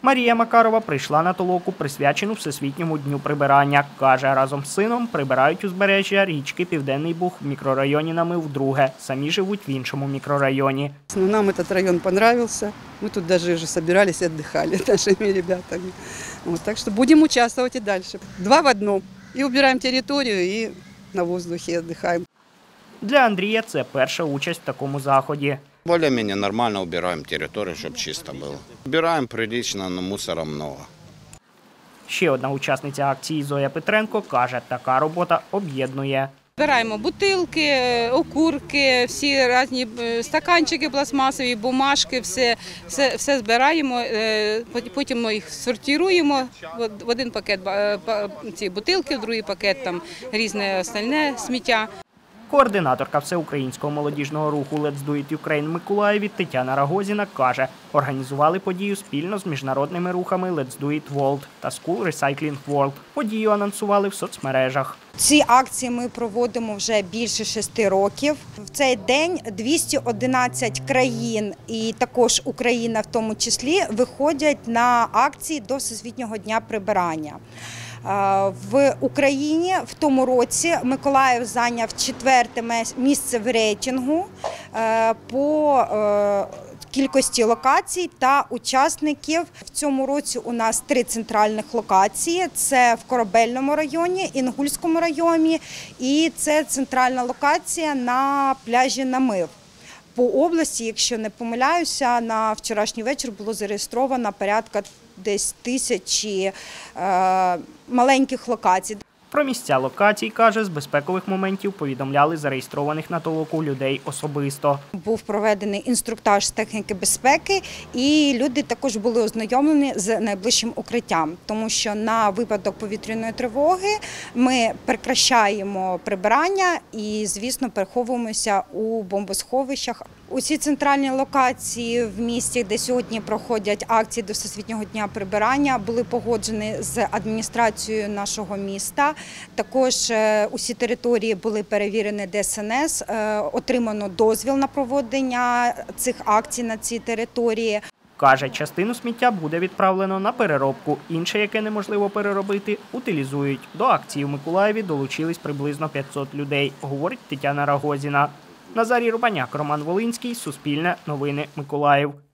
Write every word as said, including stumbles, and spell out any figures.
Марія Макарова прийшла на толоку, присвячену Всесвітньому дню прибирання. Каже, разом з сином прибирають узбережжя річки Південний Буг в мікрорайоні Намив вдруге. Самі живуть в іншому мікрорайоні. Нам этот район понравился. Мы тут даже уже собирались и отдыхали нашими ребятами. Вот, так что будем участвовать и дальше. Два в одном. И убираем территорию, и на воздухе отдыхаем. Для Андрія це перша участь в такому заході. Более-менее нормально убираем территорию, чтобы чисто было. Убираем прилично, но мусора много. Ще одна учасниця акції Зоя Петренко каже, така робота об'єднує. Збираємо бутилки, окурки, всі різні стаканчики пластмасові, бумажки, все, все, все збираємо, потім ми їх сортуємо в один пакет ці бутилки, в другий пакет там різне остальне сміття. Координаторка всеукраїнського молодіжного руху «Let's Do It Ukraine» в Миколаєві Тетяна Рагозіна каже, організували подію спільно з міжнародними рухами «Let's Do It World» та «School Recycling World». Подію анонсували в соцмережах. Ці акції ми проводимо вже більше шести років. В цей день двісті одинадцять країн, і також Україна в тому числі, виходять на акції до Всесвітнього дня прибирання. В Україні в тому році Миколаїв зайняв четверте місце в рейтингу по кількості локацій та учасників. В цьому році у нас три центральних локації. Це в Корабельному районі, Інгульському районі і це центральна локація на пляжі Намив. По області, якщо не помиляюся, на вчорашній вечір було зареєстровано порядка десь тисячі е, маленьких локацій. Про місця локацій, каже, з безпекових моментів повідомляли зареєстрованих на толоку людей особисто. Був проведений інструктаж з техніки безпеки, і люди також були ознайомлені з найближчим укриттям, тому що на випадок повітряної тривоги ми прекращаємо прибирання і, звісно, переховуємося у бомбосховищах. Усі центральні локації в місті, де сьогодні проходять акції до Всесвітнього дня прибирання, були погоджені з адміністрацією нашого міста. Також усі території були перевірені Де Ес Ен Ес, отримано дозвіл на проведення цих акцій на цій території. Каже, частину сміття буде відправлено на переробку, інше, яке неможливо переробити, утилізують. До акції в Миколаєві долучились приблизно п'ятсот людей, говорить Тетяна Рагозіна. Назарій Рубаняк, Роман Волинський, Суспільне, Новини, Миколаїв.